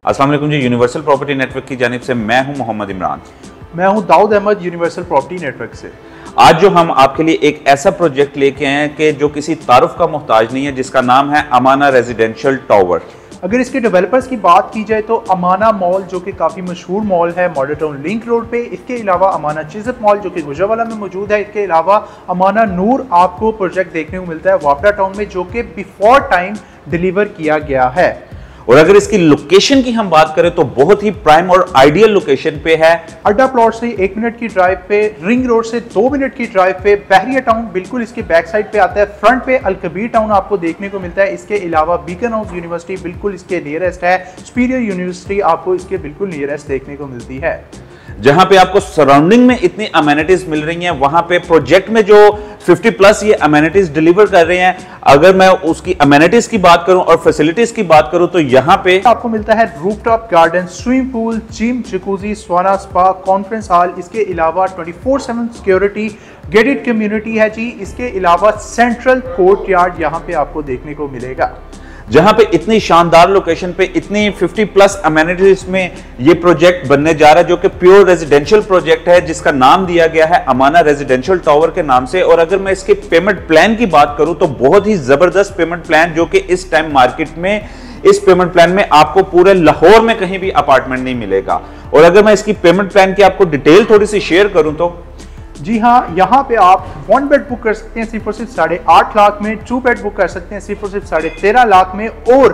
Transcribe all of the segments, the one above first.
अस्सलाम वालेकुम जी। Universal Property network की जानिब से मैं हूं मोहम्मद इमरान। मैं हूं Daud Ahmad Universal Property Network से। आज जो हम आपके लिए एक ऐसा प्रोजेक्ट लेके आए हैं कि जो किसी तारुफ का मोहताज नहीं है, जिसका नाम है अमाना रेजिडेंशियल टावर। अगर इसके डेवलपर्स की बात की जाए तो अमाना मॉल जो कि काफ़ी मशहूर मॉल है मॉडल टाउन लिंक रोड पे, इसके अलावा अमाना चिज़प मॉल जो कि गुजरावाला में मौजूद है, इसके अलावा अमाना नूर आपको प्रोजेक्ट देखने को मिलता है वापडा टाउन में जो कि बिफोर टाइम डिलीवर किया गया है। और अगर इसकी लोकेशन की हम बात करें तो बहुत ही प्राइम और आइडियल लोकेशन पे है। अड्डा प्लॉट से 1 मिनट की ड्राइव पे, रिंग रोड से 2 मिनट की ड्राइव पे, बहरिया टाउन बिल्कुल इसके बैक साइड पे आता है, फ्रंट पे अलकबीर टाउन आपको देखने को मिलता है। इसके अलावा बीकन हाउस यूनिवर्सिटी बिल्कुल इसके नियरेस्ट है, सुपीरियर यूनिवर्सिटी आपको इसके बिल्कुल नियरेस्ट देखने को मिलती है। जहां पे आपको सराउंडिंग में इतनी अमेनिटीज मिल रही हैं, वहां पे प्रोजेक्ट में जो 50 प्लस ये अमेनिटीज डिलीवर कर रहे हैं, अगर मैं उसकी अमेनिटीज की बात करूं और फैसिलिटीज की बात करूं तो यहां पे आपको मिलता है rooftop garden, swimming pool, gym, jacuzzi, sauna, spa, conference hall. इसके अलावा 24/7 सिक्योरिटी, गेटेड कम्युनिटी है जी। इसके अलावा सेंट्रल कोर्ट यार्ड यहाँ पे आपको देखने को मिलेगा। जहां पे इतनी शानदार लोकेशन पे इतनी 50 प्लस अमेनिटीज में ये प्रोजेक्ट बनने जा रहा है, जो कि प्योर रेजिडेंशियल प्रोजेक्ट है, जिसका नाम दिया गया है अमाना रेजिडेंशियल टावर के नाम से। और अगर मैं इसके पेमेंट प्लान की बात करूं तो बहुत ही जबरदस्त पेमेंट प्लान, जो कि इस टाइम मार्केट में इस पेमेंट प्लान में आपको पूरे लाहौर में कहीं भी अपार्टमेंट नहीं मिलेगा। और अगर मैं इसकी पेमेंट प्लान की आपको डिटेल थोड़ी सी शेयर करूं तो जी हाँ, यहाँ पे आप 1 बेड बुक कर सकते हैं सिर्फ और सिर्फ 8.5 लाख में, 2 बेड बुक कर सकते हैं सिर्फ और सिर्फ 13.5 लाख में, और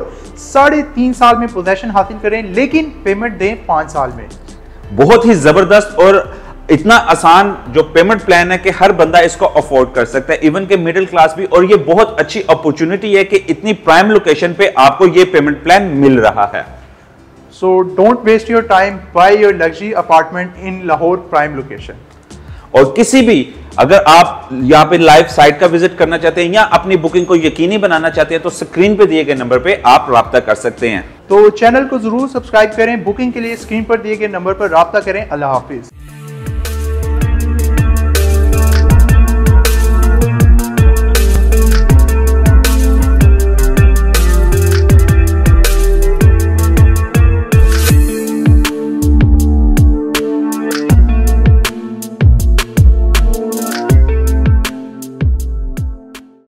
3.5 साल में पोजेशन हासिल करें, लेकिन पेमेंट दें 5 साल में। बहुत ही जबरदस्त और इतना आसान जो पेमेंट प्लान है कि हर बंदा इसको अफोर्ड कर सकता है, इवन के मिडिल क्लास भी। और ये बहुत अच्छी अपॉर्चुनिटी है कि इतनी प्राइम लोकेशन पे आपको ये पेमेंट प्लान मिल रहा है। So don't waste your time, buy your luxury apartment in Lahore prime location. और किसी भी, अगर आप यहाँ पे लाइव साइट का विजिट करना चाहते हैं या अपनी बुकिंग को यकीनी बनाना चाहते हैं तो स्क्रीन पे दिए गए नंबर पे आप राब्ता कर सकते हैं। तो चैनल को जरूर सब्सक्राइब करें, बुकिंग के लिए स्क्रीन पर दिए गए नंबर पर राब्ता करें। अल्लाह हाफिज।